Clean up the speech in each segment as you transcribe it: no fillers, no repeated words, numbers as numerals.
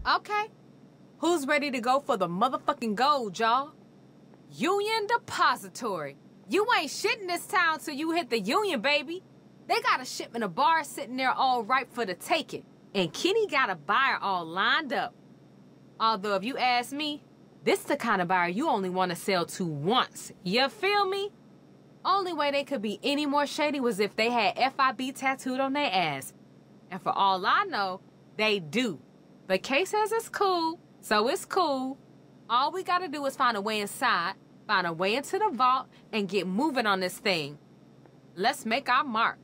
Okay. Who's ready to go for the motherfucking gold, y'all? Union Depository. You ain't shit in this town till you hit the Union, baby. They got a shipment of bars sitting there all ripe for the taking. And Kenny got a buyer all lined up. Although if you ask me, this the kind of buyer you only want to sell to once. You feel me? Only way they could be any more shady was if they had FIB tattooed on their ass. And for all I know, they do. But Kay says it's cool, so it's cool. All we gotta do is find a way inside, find a way into the vault, and get moving on this thing. Let's make our mark.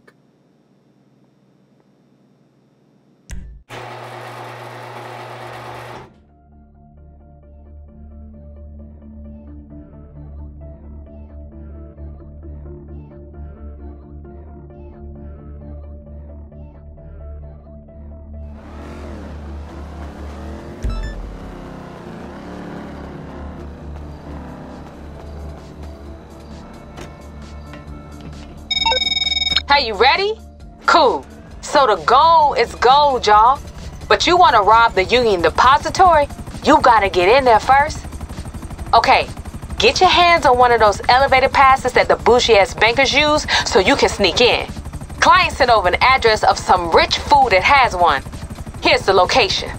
Hey, you ready? Cool. So the goal is gold, y'all. But you want to rob the Union Depository? You gotta get in there first. Okay, get your hands on one of those elevator passes that the bougie-ass bankers use so you can sneak in. Client sent over an address of some rich food that has one. Here's the location.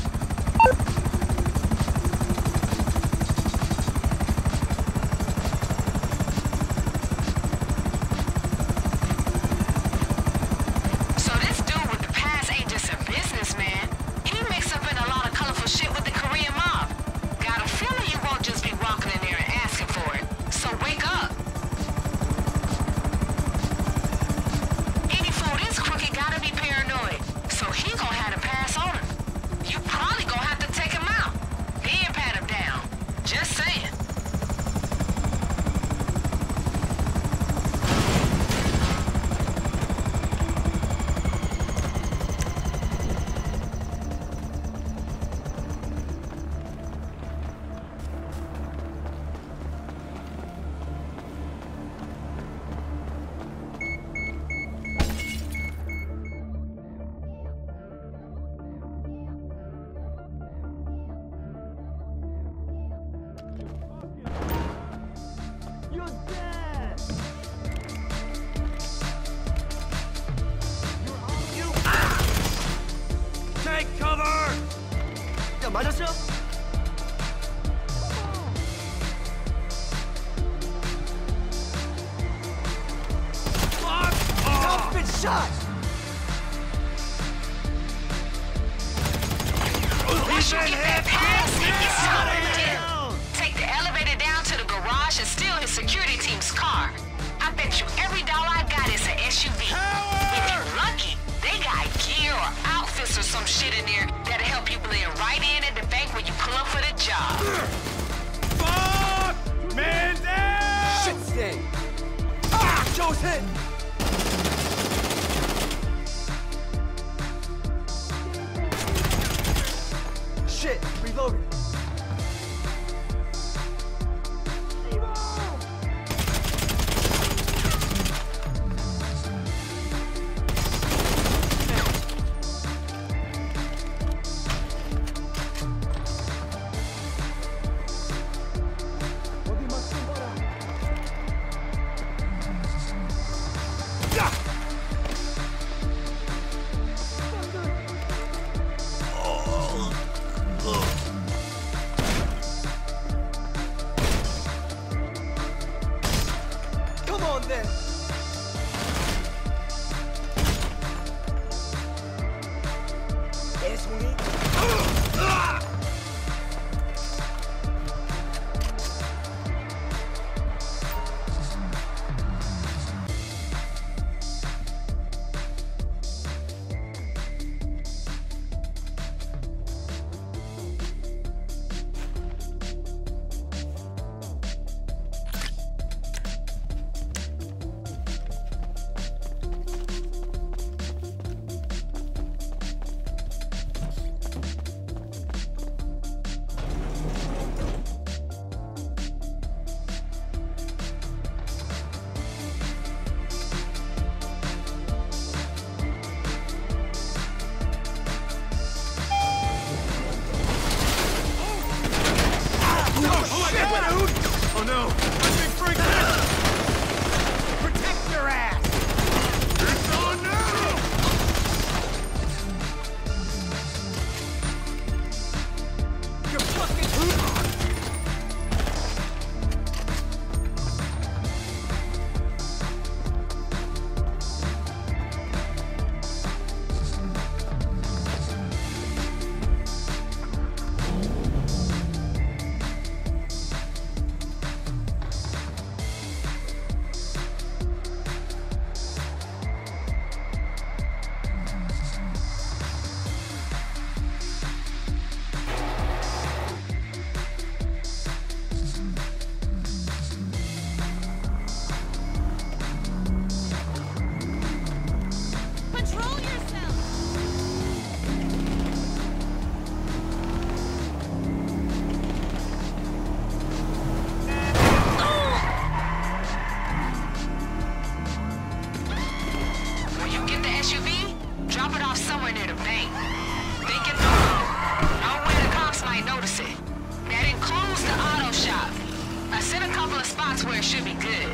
맞았죠? I've been shot! Once you get that pass, it's time. Take the elevator down to the garage and steal his security team's car. I bet you every dollar I got is an SUV. If you're lucky, they got gear or outfits or some shit in there that'll help you blend right in at the bank when you pull up for the job. Fuck! Man down! Shit stain! Ah! Joe's hit! Shit! Reloading! Come on then! now! Let me break this! Protect your ass! It's on now! You're fucking... Control yourself! When you get the SUV, drop it off somewhere near the bank. Think it through. Know where the cops might notice it. That includes the auto shop. I sent a couple of spots where it should be good.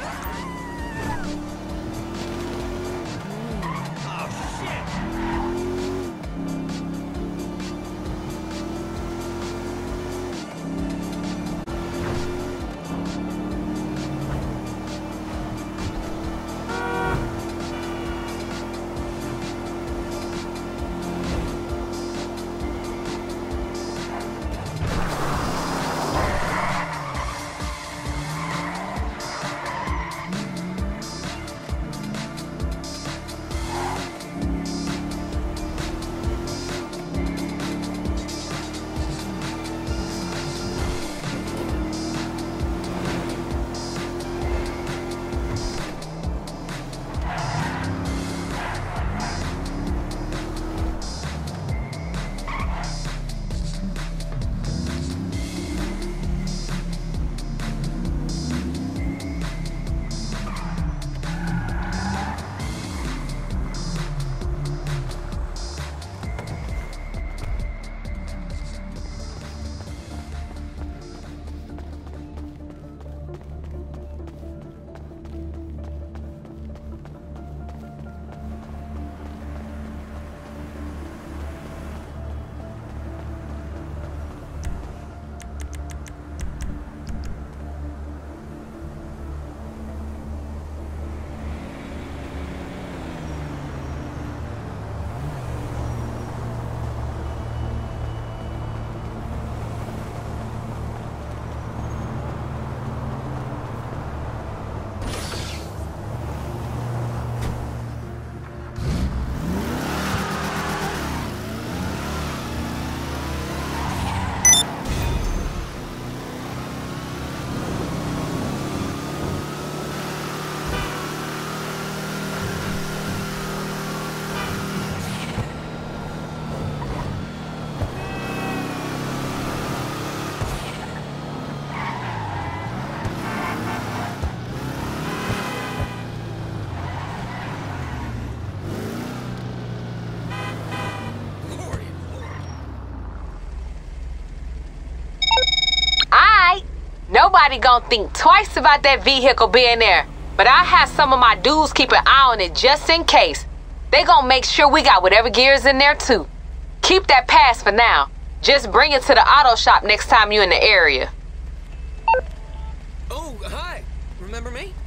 Nobody gonna think twice about that vehicle being there. But I have some of my dudes keep an eye on it just in case. They gonna make sure we got whatever gear's in there too. Keep that pass for now. Just bring it to the auto shop next time you in the area. Oh, hi. Remember me?